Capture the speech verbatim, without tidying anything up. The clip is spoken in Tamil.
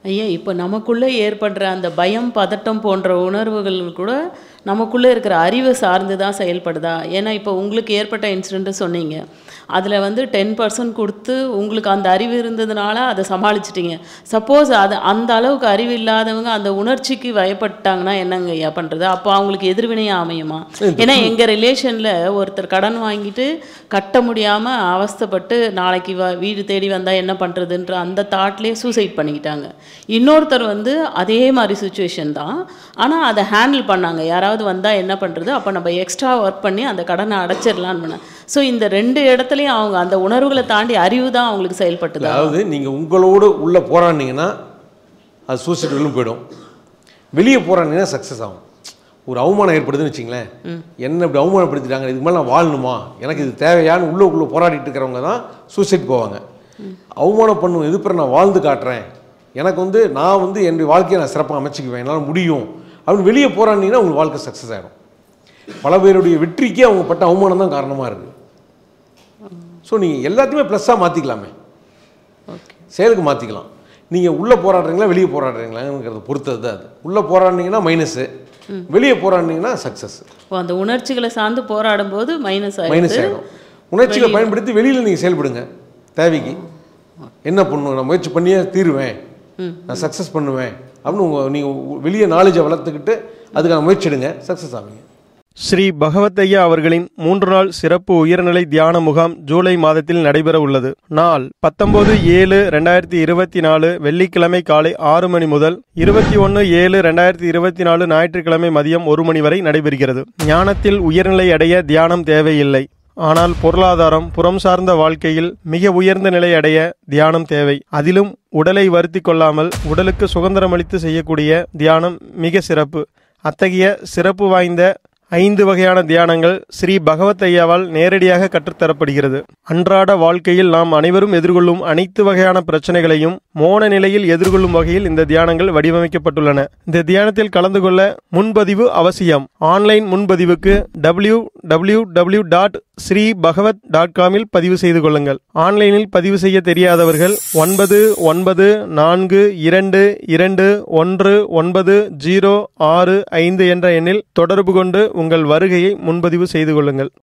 ஐயா, இப்போ நமக்குள்ளே ஏற்படுற அந்த பயம், பதட்டம் போன்ற உணர்வுகள் கூட நமக்குள்ளே இருக்கிற அறிவை சார்ந்து தான் செயல்படுதா? ஏன்னா இப்போ உங்களுக்கு ஏற்பட்ட இன்சிடென்ட்டு சொன்னீங்க. அதில் வந்து டென் பர்சன்ட் கொடுத்து உங்களுக்கு அந்த அறிவு இருந்ததுனால அதை சமாளிச்சிட்டிங்க. சப்போஸ் அது அந்த அளவுக்கு அறிவு இல்லாதவங்க அந்த உணர்ச்சிக்கு வயப்பட்டாங்கன்னா என்னங்க ஐயா பண்ணுறது? அப்போ அவங்களுக்கு எதிர்வினையாக அமையுமா? ஏன்னா எங்கள் ரிலேஷனில் ஒருத்தர் கடன் வாங்கிட்டு கட்ட முடியாமல் அவஸ்தைப்பட்டு நாளைக்கு வ வீடு தேடி வந்தால் என்ன பண்ணுறதுன்ற அந்த தாட்லேயே சூசைட் பண்ணிக்கிட்டாங்க. இன்னொருத்தர் வந்து அதே மாதிரி சுச்சுவேஷன் தான், ஆனால் அதை ஹேண்டில் பண்ணாங்க. யாராவது வந்தால் என்ன பண்ணுறது, அப்போ நம்ம எக்ஸ்ட்ரா ஒர்க் பண்ணி அந்த கடனை அடைச்சிடலான்னு பண்ண. ஸோ இந்த ரெண்டு இடத்துலையும் அவங்க அந்த உணர்வுகளை தாண்டி அறிவு தான் அவங்களுக்கு செயல்பட்டுது. அதாவது நீங்கள் உங்களோடு உள்ளே போராடினீங்கன்னா அது சூசைட் விலும் போயிடும், வெளியே போராடினீங்கன்னா சக்ஸஸ் ஆகும். ஒரு அவமானம் ஏற்படுதுன்னு வச்சிங்களேன், என்ன இப்படி அவமானப்படுத்திட்டாங்க, இதுக்கு மேலே நான் வாழணுமா, எனக்கு இது தேவையான்னு உள்ளே உள்ளே போராடிட்டு இருக்கிறவங்க தான் சூசைட் போவாங்க. அவமானம் பண்ணும் எதிர்ப்பு நான் வாழ்ந்து காட்டுறேன், எனக்கு வந்து நான் வந்து என்னுடைய வாழ்க்கையை நான் சிறப்பாக அமைச்சிக்குவேன், என்னால் முடியும் அப்படின்னு வெளியே போராடினீங்கன்னா உங்களுக்கு வாழ்க்கை சக்ஸஸ் ஆகிடும். பல பேருடைய வெற்றிக்கு அவங்க பட்ட அவமானம் தான் காரணமாக இருக்குது. ஸோ நீங்கள் எல்லாத்தையுமே ப்ளஸ்ஸாக மாற்றிக்கலாமே, செயலுக்கு மாற்றிக்கலாம். நீங்கள் உள்ளே போராடுறீங்களா வெளியே போராடுறீங்களாங்கிறத பொறுத்தது தான் அது. உள்ளே போராடினீங்கன்னா மைனஸு, வெளியே போராடினீங்கன்னா சக்ஸஸ். அந்த உணர்ச்சிகளை சார்ந்து போராடும் போது மைனஸ் மைனஸ் ஆகிடும். உணர்ச்சிகளை பயன்படுத்தி வெளியில் நீங்கள் செயல்படுங்க. தேவைக்கு என்ன பண்ணுவேன், நான் முயற்சி பண்ணியே தீருவேன், நான் சக்ஸஸ் பண்ணுவேன் அப்படின்னு உங்கள் நீங்கள் வெளியே நாலேஜை வளர்த்துக்கிட்டு அதுக்கான முயற்சி எடுங்க, சக்ஸஸ் ஆவீங்க. ஸ்ரீ பகவத் ஐயா அவர்களின் மூன்று நாள் சிறப்பு உயர்நிலை தியான முகாம் ஜூலை மாதத்தில் நடைபெற உள்ளது. நாள் பத்தொன்பது ஏழு ரெண்டாயிரத்தி இருபத்தி நாலு வெள்ளிக்கிழமை காலை ஆறு மணி முதல் இருபத்தி ஒன்று ஏழு ரெண்டாயிரத்தி இருபத்தி நாலு ஞாயிற்றுக்கிழமை மதியம் ஒரு மணி வரை நடைபெறுகிறது. ஞானத்தில் உயர்நிலை அடைய தியானம் தேவையில்லை, ஆனால் பொருளாதாரம், புறம் சார்ந்த வாழ்க்கையில் மிக உயர்ந்த நிலை அடைய தியானம் தேவை. அதிலும் உடலை வருத்தி கொள்ளாமல் உடலுக்கு சுதந்திரமளித்து செய்யக்கூடிய தியானம் மிக சிறப்பு. அத்தகைய சிறப்பு வாய்ந்த ஐந்து வகையான தியானங்கள் ஸ்ரீ பகவத் ஐயாவால் நேரடியாக கற்றுத்தரப்படுகிறது. அன்றாட வாழ்க்கையில் நாம் அனைவரும் எதிர்கொள்ளும் அனைத்து வகையான பிரச்சனைகளையும் மோன நிலையில் எதிர்கொள்ளும் வகையில் இந்த தியானங்கள் வடிவமைக்கப்பட்டுள்ளன. இந்த தியானத்தில் கலந்து கொள்ள முன்பதிவு அவசியம். ஆன்லைன் முன்பதிவுக்கு W W W dot Sri Bhagavat dot காமில் பதிவு செய்து கொள்ளுங்கள். ஆன்லைனில் பதிவு செய்ய தெரியாதவர்கள் ஒன்பது ஒன்பது நான்கு இரண்டு இரண்டு ஒன்று ஒன்பது ஜீரோ ஆறு ஐந்து என்ற எண்ணில் தொடர்பு கொண்டு உங்கள் வருகையை முன்பதிவு செய்து கொள்ளுங்கள்.